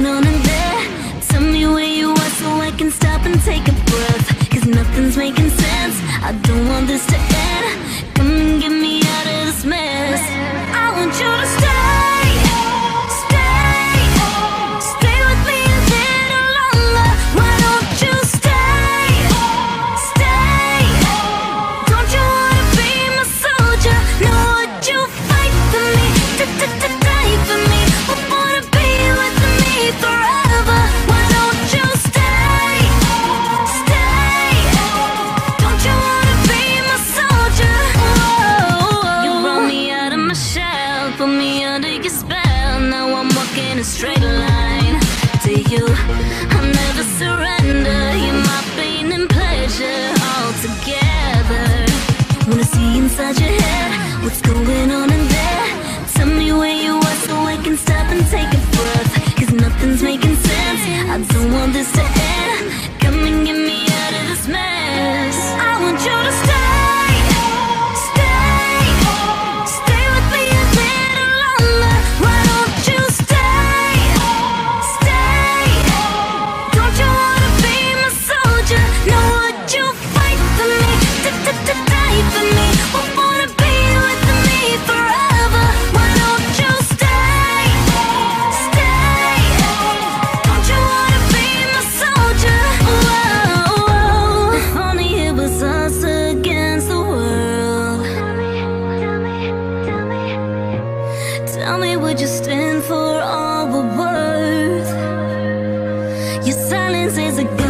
on in there? Tell me where you are so I can stop and take a breath. Cause nothing's making sense, I don't want this to end. Come and get me out of this mess. I want you to stay, stay, stay with me a little longer. Why don't you stay, stay? Don't you wanna be my soldier? No, would you fight for me, die for me? Would wanna be with me forever? Why don't you stay, stay? Don't you wanna be my soldier? Whoa. You brought me out of my shell, put me under your spell. Now I'm walking a straight line to you. I'll never surrender. You're my pain and pleasure all together. Wanna see inside your head, what's going on in there? Tell me where you are so I can stop and take a breath. Cause nothing's making sense, I don't want this to end. Come and get me out of this mess. I want you to stay, stay, stay with me a little longer. Why don't you stay, stay? Don't you wanna be my soldier? No, would you fight for me, die for me? Would wanna be with me forever? Why don't you stay, stay? Don't you wanna be my soldier? Whoa. If only it was us against the world. Tell me, would you stand for all we're worth? Your silence is a gun.